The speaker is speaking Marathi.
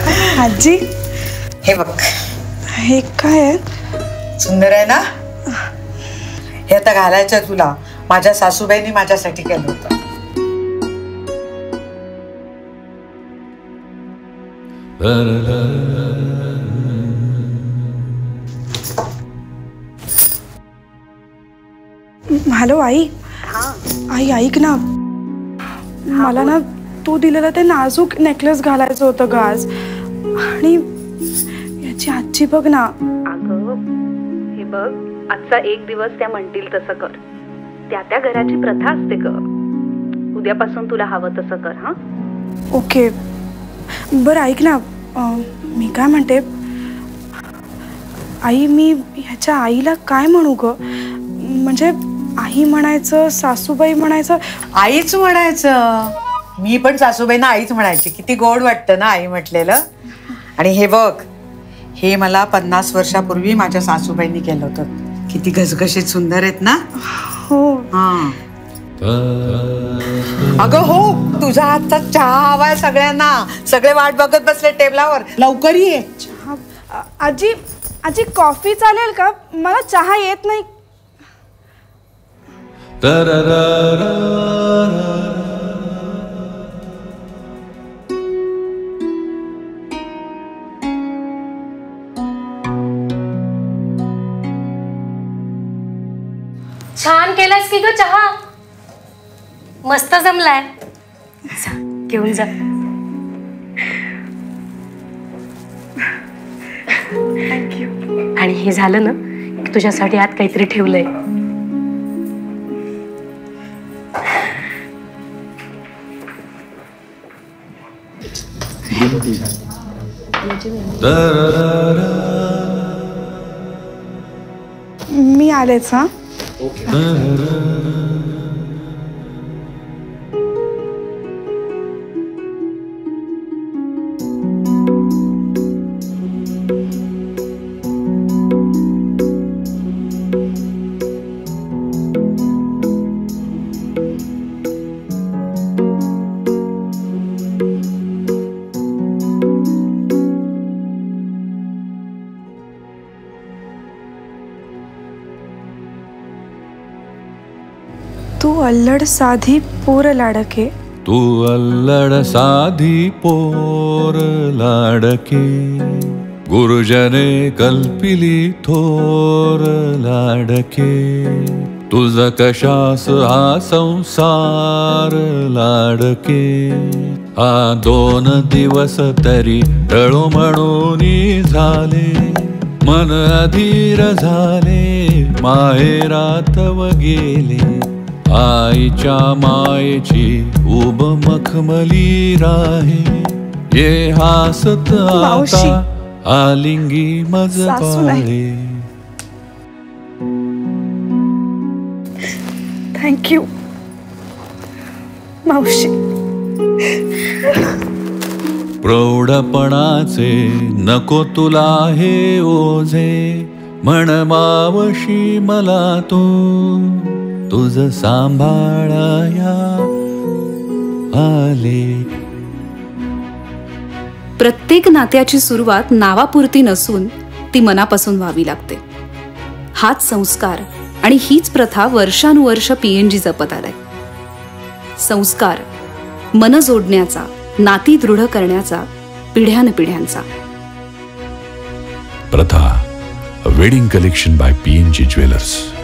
आजी हे बघ, हे काय आहे? सुंदर आहे ना? हे आता घालायचं तुला. माझ्या सासूबाईंनी माझ्यासाठी केलं होतं. हॅलो आई. आई ऐक ना, मला ना तू दिलेलं ते नाजूक नेकलेस घालायचं होतं ग आज. आणि याची आजी बघ ना. अगं हे बघ, आजचा एक दिवस त्या म्हणतील तसं कर. त्या घराची प्रथा असते ग. उद्यापासून तुला हवं तसं कर. हा ओके बरं ऐक ना, मी काय म्हणते आई, मी ह्याच्या आईला काय म्हणू ग? म्हणजे आई म्हणायचं, सासूबाई म्हणायचं? आईच म्हणायचं. मी पण सासूबाईंना आईच म्हणायची. किती गोड वाटतं ना आई म्हटलेलं. आणि हे बघ, हे मला 50 वर्षापूर्वी माझ्या सासूबाईंनी केलं होतं. किती घसघशीत सुंदर आहेत ना. हो. हा अगं हो, तुझा हातचा चहा हवाय सगळ्यांना. सगळे वाट बघत बसले टेबलावर. लवकर ये. आजी आजी कॉफी चालेल का? मला चहा येत नाही. छान केलास की ग चहा. मस्त जमलाय. घेऊन जा. थँक्यू. आणि हे झालं ना की तुझ्यासाठी आत काहीतरी ठेवलंय. मी आलेच. हा तू अल्लड साधी पोर लाडके. तू अल्लड साधी पोर लाडके. गुरुजने कल्पिली थोर लाडके. तुझ कशास हा संसार लाडके. हा 2 दिवस तरी टळोमळोनी झाले. मन अधीर झाले. माहेरात व गेले. आईच्या मायेची उब मखमली राहे. ये हासत आता आलिंगी मज पाळे. थँक्यू मावशी. प्रौढपणाचे नको तुला हे ओझे. म्हण मावशी मला तो तुझ सांभाळाया आले. प्रत्येक नात्याची सुरुवात नावापुरती नसून ती मनापासून व्हावी लागते. हाच संस्कार आणि हीच प्रथा वर्षानुवर्ष PNG जपत आलाय. संस्कार मन जोडण्याचा, नाती दृढ करण्याचा, पिढ्यानपिढ्यांचा. प्रथा, wedding collection by PNG jewellers.